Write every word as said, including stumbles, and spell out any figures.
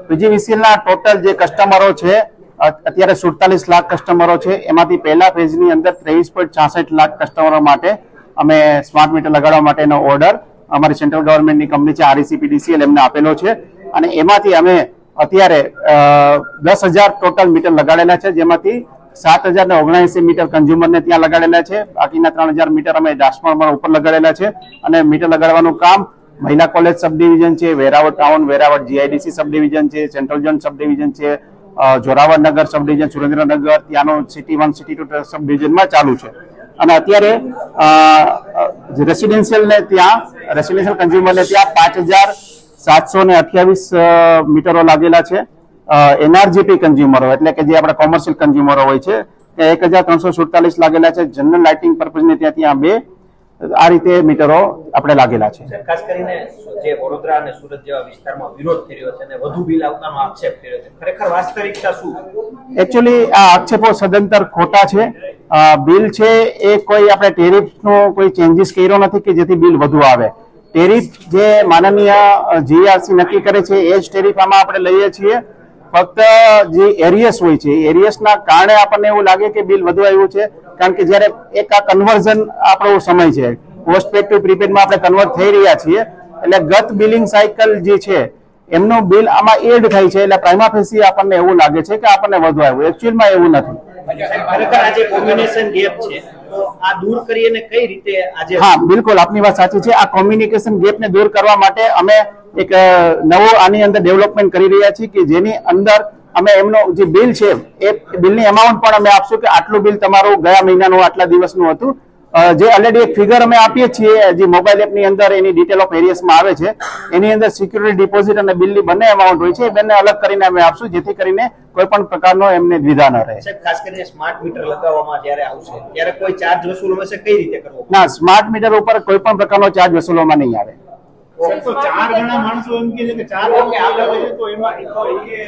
PGVCL ના total જે કસ્ટમરો છે અત્યારે સુડતાલીસ લાખ કસ્ટમરો છે, એમાંથી પહેલા ફેઝની અંદર ત્રેવીસ પોઈન્ટ છાસઠ લાખ કસ્ટમરો માટે અમે સ્માર્ટ મીટર લગાડવા માટેનો ઓર્ડર અમારી સેન્ટ્રલ ગવર્મેન્ટની કંપની છે આરઈસીપીડીસીએલ એમને આપેલો છે અને એમાંથી અમે અત્યારે દસ હજાર ટોટલ મીટર લગાડેલા છે, જેમાંથી સાત હજાર ને ઓગણસી મીટર કન્ઝ્યુમરને ત્યાં લગાડેલા છે, બાકીના ત્રણ હજાર મીટર અમે ટ્રાન્સફોર્મર ઉપર લગાડેલા છે અને મીટર લગાડવાનું કામ મહિલા કોલેજ સબ ડિવિઝન છે, Veraval town, Veraval GIDC sub division છે, સેન્ટ્રલ ઝોન સબ ડિવિઝન છે, Jorawarnagar sub division, Surendranagar, ત્યાંનો city one city two sub ડિવિઝનમાં ચાલુ છે અને અત્યારે રેસિડેન્શિયલ ને ત્યાં રેસિડેન્શિયલ કન્ઝ્યુમર ને ત્યાં પાંચ હજાર સાતસો ને અઠ્યાવીસ મીટરો લાગેલા છે. એનઆરજીપી કન્ઝ્યુમરો એટલે કે જે આપણા કોમર્શિયલ કન્ઝ્યુમરો હોય છે ત્યાં એક હજાર ત્રણસો સુડતાલીસ લાગેલા છે. જનરલ લાઇટિંગ પર્પઝને ત્યાં ત્યાં બે આ રીતે મીટરો આપણે લાગેલા છે. ખાસ કરીને જે વડોદરા અને સુરત જેવા વિસ્તારમાં વિરોધ થઈ રહ્યો છે અને વધુ બિલ આવવાનો આક્ષેપ થઈ રહ્યો છે, ખરેખર વાસ્તવિકતા શું? એકચ્યુઅલી આ આક્ષેપો સદંતર ખોટા છે. બિલ છે એ કોઈ આપણે ટેરિફનો કોઈ ચેન્જીસ કર્યો નથી કે જેથી બિલ વધુ આવે. ટેરિફ જે માનનીય જીઆરસી નક્કી કરે છે એ જ ટેરિફ આમાં આપણે લઈએ છીએ. ફક્ત જે એરિયસ હોય છે એરિયસના કારણે આપણને એવું લાગે કે બિલ વધુ આવ્યું છે, કારણ કે જયારે એક આ કન્વર્ઝન આપણો સમય છે, પોસ્ટપેડ ટુ પ્રીપેડમાં આપણે કન્વર્ટ થઈ રહ્યા છીએ, એટલે ગત બિલિંગ સાયકલ જે છે એમનું બિલ આમાં એડ થાય છે, એટલે પ્રાઇમા ફેસી આપણને એવું લાગે છે કે આપણને વધુ આવ્યું. એકચ્યુઅલમાં એવું નથી. ખરેખર આજે કોમ્યુનિકેશન ગેપ છે, તો આ દૂર કરીને કઈ રીતે આજે? હા, બિલકુલ આપની વાત સાચી છે. આ કોમ્યુનિકેશન ગેપને દૂર કરવા માટે અમે એક નવો આની અંદર ડેવલપમેન્ટ કરી રહ્યા છીએ કે જેની અંદર અમે એમનો જે બિલ છે એ બિલની અમાઉન્ટ પણ અમે આપશું કે આટલું બિલ તમારું ગયા મહિનાનું આટલા દિવસનું હતું. જે ઓલરેડી એક ફિગર અમે આપીએ છીએ જે મોબાઈલ એપની અંદર એની ડિટેલ ઓફ એરિયસમાં આવે છે, એની અંદર સિક્યુરિટી ડિપોઝિટ અને બિલની બંને અમાઉન્ટ હોય છે, એ બંને અલગ કરીને અમે આપશું જેથી કરીને કોઈ પણ પ્રકારનો એમને દ્વિધા ન રહે. ખાસ કરીને સ્માર્ટ મીટર લગાવવામાં જ્યારે આવશે ત્યારે કોઈ ચાર્જ વસૂલવામાં છે, કઈ રીતે કરવો? ના, સ્માર્ટ મીટર ઉપર કોઈ પણ પ્રકારનો ચાર્જ વસૂલવામાં નહીં આવે. ચાર ગણા માણસો એમ કે છે કે ચાર